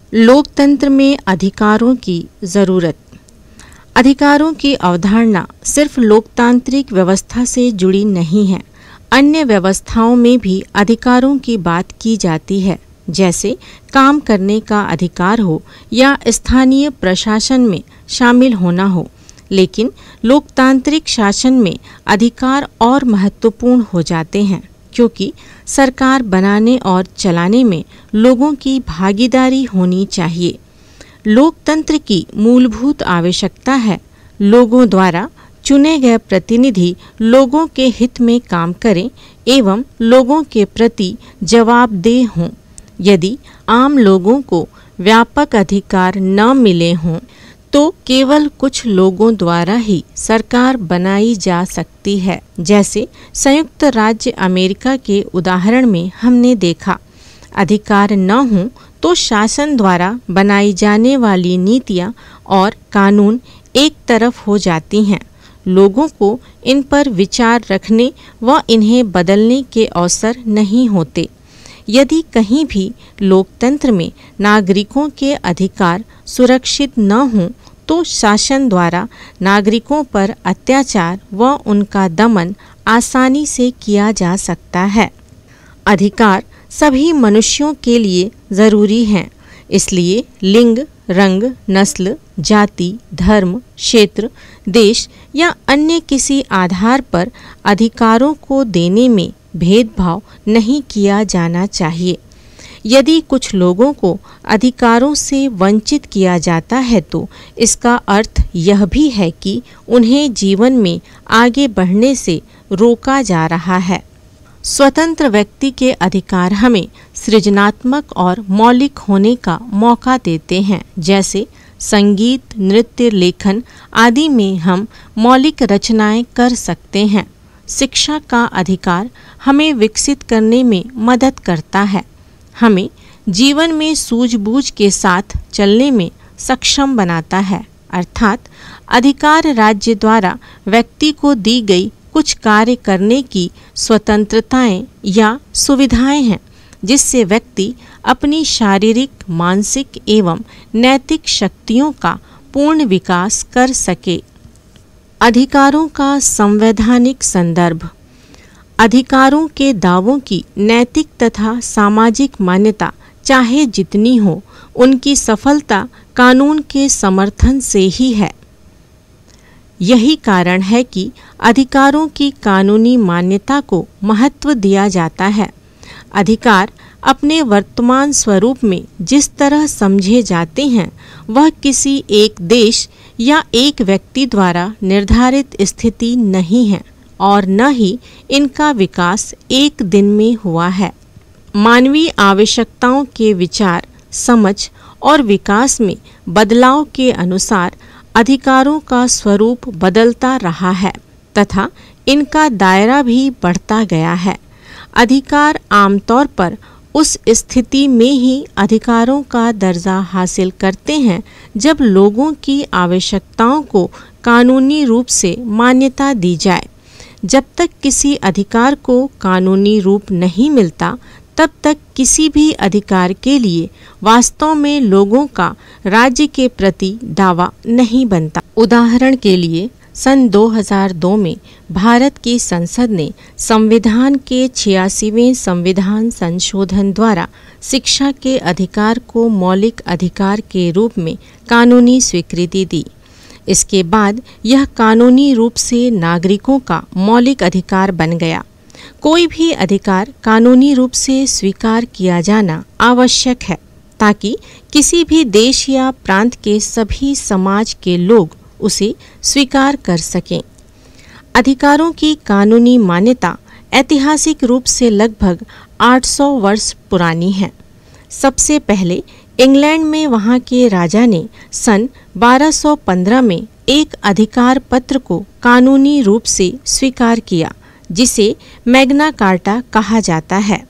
लोकतंत्र में अधिकारों की ज़रूरत। अधिकारों की अवधारणा सिर्फ लोकतांत्रिक व्यवस्था से जुड़ी नहीं है। अन्य व्यवस्थाओं में भी अधिकारों की बात की जाती है, जैसे काम करने का अधिकार हो या स्थानीय प्रशासन में शामिल होना हो। लेकिन लोकतांत्रिक शासन में अधिकार और महत्वपूर्ण हो जाते हैं, क्योंकि सरकार बनाने और चलाने में लोगों की भागीदारी होनी चाहिए। लोकतंत्र की मूलभूत आवश्यकता है लोगों द्वारा चुने गए प्रतिनिधि लोगों के हित में काम करें एवं लोगों के प्रति जवाबदेह हों। यदि आम लोगों को व्यापक अधिकार न मिले हों तो केवल कुछ लोगों द्वारा ही सरकार बनाई जा सकती है। जैसे संयुक्त राज्य अमेरिका के उदाहरण में हमने देखा, अधिकार न हों तो शासन द्वारा बनाई जाने वाली नीतियां और कानून एक तरफ हो जाती हैं। लोगों को इन पर विचार रखने व इन्हें बदलने के अवसर नहीं होते। यदि कहीं भी लोकतंत्र में नागरिकों के अधिकार सुरक्षित न हों तो शासन द्वारा नागरिकों पर अत्याचार व उनका दमन आसानी से किया जा सकता है। अधिकार सभी मनुष्यों के लिए ज़रूरी हैं, इसलिए लिंग, रंग, नस्ल, जाति, धर्म, क्षेत्र, देश या अन्य किसी आधार पर अधिकारों को देने में भेदभाव नहीं किया जाना चाहिए। यदि कुछ लोगों को अधिकारों से वंचित किया जाता है तो इसका अर्थ यह भी है कि उन्हें जीवन में आगे बढ़ने से रोका जा रहा है। स्वतंत्र व्यक्ति के अधिकार हमें सृजनात्मक और मौलिक होने का मौका देते हैं। जैसे संगीत, नृत्य, लेखन आदि में हम मौलिक रचनाएं कर सकते हैं। शिक्षा का अधिकार हमें विकसित करने में मदद करता है, हमें जीवन में सूझबूझ के साथ चलने में सक्षम बनाता है। अर्थात अधिकार राज्य द्वारा व्यक्ति को दी गई कुछ कार्य करने की स्वतंत्रताएं या सुविधाएं हैं, जिससे व्यक्ति अपनी शारीरिक, मानसिक एवं नैतिक शक्तियों का पूर्ण विकास कर सके। अधिकारों का संवैधानिक संदर्भ। अधिकारों के दावों की नैतिक तथा सामाजिक मान्यता चाहे जितनी हो, उनकी सफलता कानून के समर्थन से ही है। यही कारण है कि अधिकारों की कानूनी मान्यता को महत्व दिया जाता है। अधिकार अपने वर्तमान स्वरूप में जिस तरह समझे जाते हैं, वह किसी एक देश या एक व्यक्ति द्वारा निर्धारित स्थिति नहीं है और न ही इनका विकास एक दिन में हुआ है। मानवीय आवश्यकताओं के विचार, समझ और विकास में बदलाव के अनुसार अधिकारों का स्वरूप बदलता रहा है तथा इनका दायरा भी बढ़ता गया है। अधिकार आमतौर पर उस स्थिति में ही अधिकारों का दर्जा हासिल करते हैं जब लोगों की आवश्यकताओं को कानूनी रूप से मान्यता दी जाए। जब तक किसी अधिकार को कानूनी रूप नहीं मिलता, तब तक किसी भी अधिकार के लिए वास्तव में लोगों का राज्य के प्रति दावा नहीं बनता। उदाहरण के लिए सन 2002 में भारत की संसद ने संविधान के 86वें संविधान संशोधन द्वारा शिक्षा के अधिकार को मौलिक अधिकार के रूप में कानूनी स्वीकृति दी। इसके बाद यह कानूनी रूप से नागरिकों का मौलिक अधिकार बन गया। कोई भी अधिकार कानूनी रूप से स्वीकार किया जाना आवश्यक है ताकि किसी भी देश या प्रांत के सभी समाज के लोग उसे स्वीकार कर सकें। अधिकारों की कानूनी मान्यता ऐतिहासिक रूप से लगभग 800 वर्ष पुरानी है। सबसे पहले इंग्लैंड में वहां के राजा ने सन 1215 में एक अधिकार पत्र को कानूनी रूप से स्वीकार किया, जिसे मैग्ना कार्टा कहा जाता है।